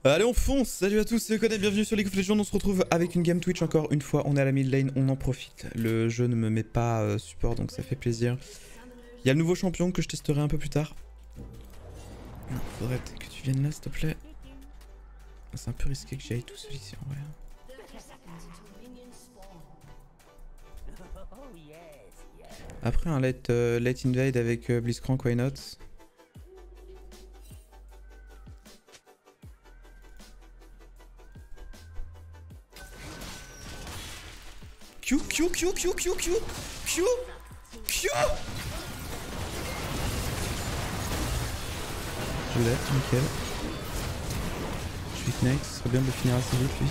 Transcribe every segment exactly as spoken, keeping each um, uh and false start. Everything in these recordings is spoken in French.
Allez on fonce. Salut à tous, c'est Conan, bienvenue sur League of Legends. On se retrouve avec une game Twitch encore une fois. On est à la mid lane, on en profite. Le jeu ne me met pas euh, support donc ça fait plaisir. Il y a le nouveau champion que je testerai un peu plus tard. Non, faudrait peut-être que tu viennes là s'il te plaît. C'est un peu risqué que j'y aille tout seul ici en vrai. Après un late, euh, late invade avec euh, Blitzcrank, why not? Q, Q, Q, Q, Q, Q, Q, Q. Je l'ai, nickel. Je suis Ignite, ce serait bien de le finir assez vite lui.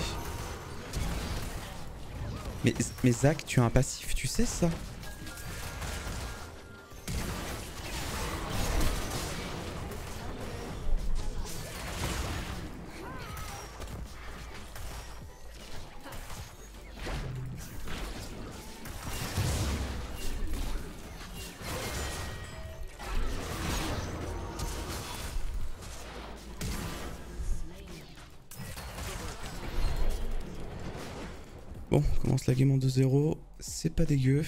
Mais, mais Zach, tu as un passif, tu sais ça? Bon, on commence la game en deux zéro, c'est pas dégueu.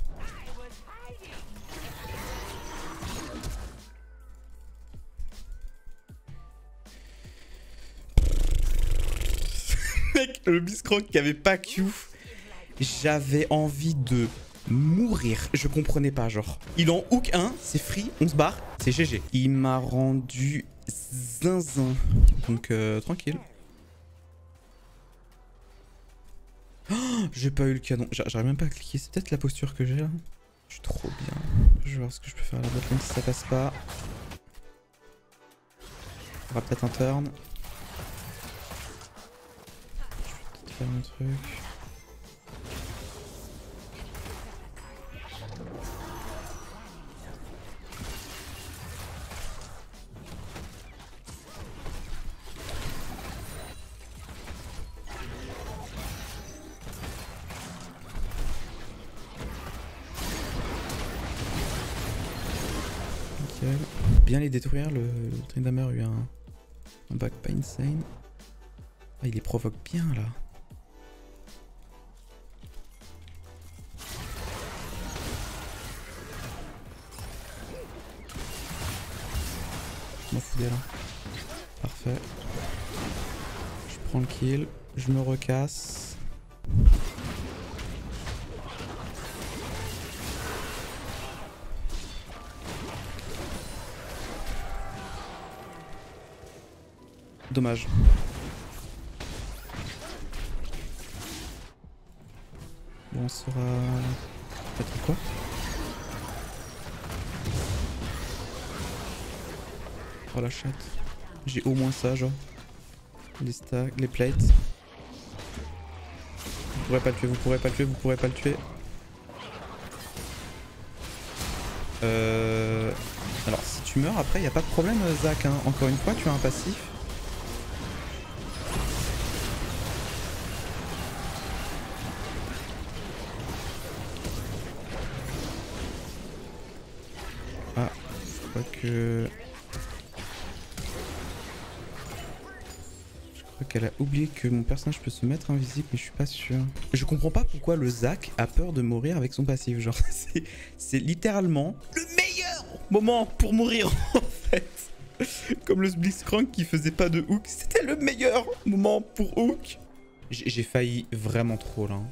Mec, le Blitzcrank qui avait pas Q, j'avais envie de mourir. Je comprenais pas, genre. Il en hook un, c'est free, on se barre, c'est G G. Il m'a rendu zinzin. Donc, euh, tranquille. Oh, j'ai pas eu le canon. J'arrive même pas à cliquer. C'est peut-être la posture que j'ai là. Je suis trop bien. Je vais voir ce que je peux faire à la botlane si ça passe pas. Il y aura peut-être un turn. Je vais peut-être faire un truc. Bien les détruire, le, le Tryndamere a eu un, un back pas insane. Ah, il les provoque bien là. Je m'en fous d'elle. Parfait. Je prends le kill, je me recasse. Dommage. Bon, on sera... Peut-être quoi? Oh la chatte. J'ai au moins ça, genre. Les stacks, les plates. Vous pourrez pas le tuer, vous pourrez pas le tuer, vous pourrez pas le tuer. Euh... Alors si tu meurs après, y a pas de problème Zach, hein. Encore une fois, tu as un passif. Ah, je crois que... Je crois qu'elle a oublié que mon personnage peut se mettre invisible, mais je suis pas sûr. Je comprends pas pourquoi le Zach a peur de mourir avec son passif. Genre, c'est littéralement le meilleur moment pour mourir en fait. Comme le Blitzcrank qui faisait pas de hook, c'était le meilleur moment pour hook. J'ai failli vraiment trop là.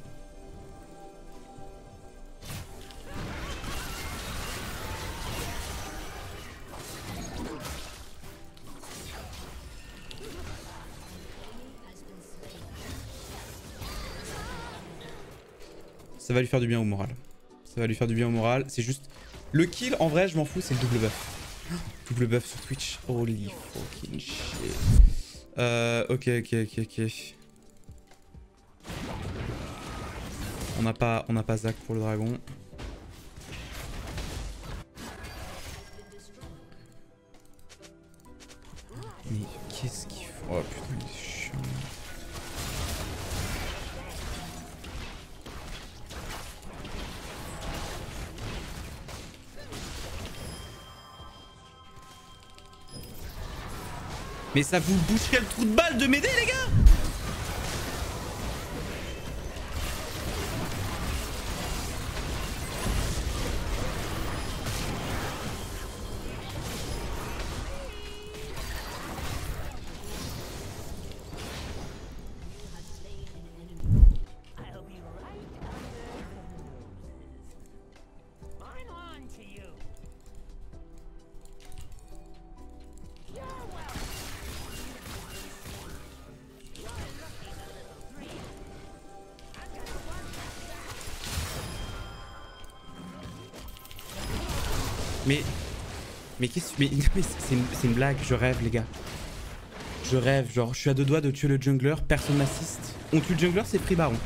Ça va lui faire du bien au moral. Ça va lui faire du bien au moral. C'est juste... Le kill, en vrai, je m'en fous, c'est le double buff. Double buff sur Twitch. Holy fucking shit. Euh, ok, ok, ok, ok. On n'a pas, on n'a pas Zach pour le dragon. Mais qu'est-ce qu'il faut? Oh putain, il est chiant. Mais ça vous boucherait le trou de balle de m'aider, les gars? Mais... Mais qu'est-ce que... Mais, mais c'est une, une blague, je rêve les gars. Je rêve, genre je suis à deux doigts de tuer le jungler, personne m'assiste. On tue le jungler, c'est pris baron.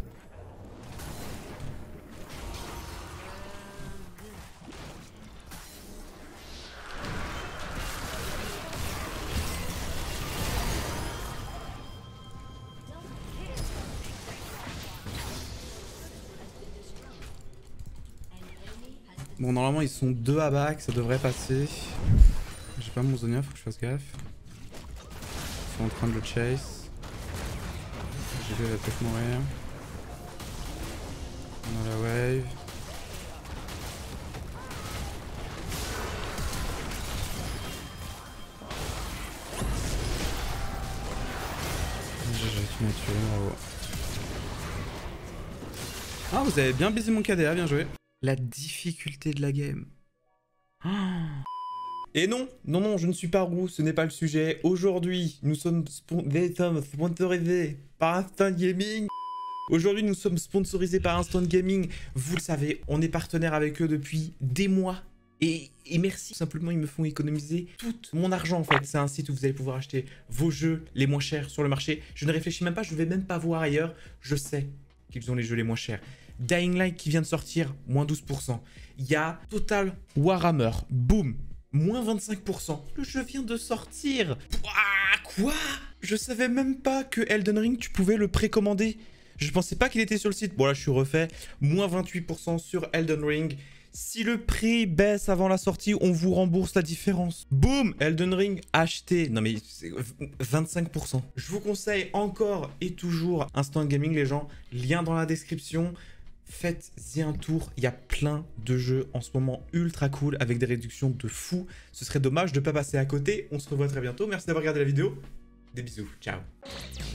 Bon, normalement ils sont deux à back, ça devrait passer. J'ai pas mon Zonia, faut que je fasse gaffe. Ils sont en train de le chase. G V va peut-être mourir. On a la wave. G G, tu m'as tué, bravo. Ah, vous avez bien baisé mon K D A, bien joué. La difficulté de la game. Oh. Et non, non, non, je ne suis pas roux, ce n'est pas le sujet. Aujourd'hui, nous sommes sponsorisés par Instant Gaming. Aujourd'hui, nous sommes sponsorisés par Instant Gaming. Vous le savez, on est partenaire avec eux depuis des mois. Et, et merci. Simplement, ils me font économiser tout mon argent, en fait. C'est un site où vous allez pouvoir acheter vos jeux les moins chers sur le marché. Je ne réfléchis même pas, je ne vais même pas voir ailleurs. Je sais qu'ils ont les jeux les moins chers. Dying Light qui vient de sortir, moins douze pour cent. Il y a Total Warhammer, boum, moins vingt-cinq pour cent. Le jeu vient de sortir. Ouah, quoi? Je savais même pas que Elden Ring, tu pouvais le précommander. Je pensais pas qu'il était sur le site. Bon là, je suis refait. moins vingt-huit pour cent sur Elden Ring. Si le prix baisse avant la sortie, on vous rembourse la différence. Boum, Elden Ring acheté. Non mais c'est vingt-cinq pour cent. Je vous conseille encore et toujours Instant Gaming, les gens. Lien dans la description. Faites-y un tour, il y a plein de jeux en ce moment ultra cool avec des réductions de fou. Ce serait dommage de ne pas passer à côté. On se revoit très bientôt. Merci d'avoir regardé la vidéo. Des bisous, ciao.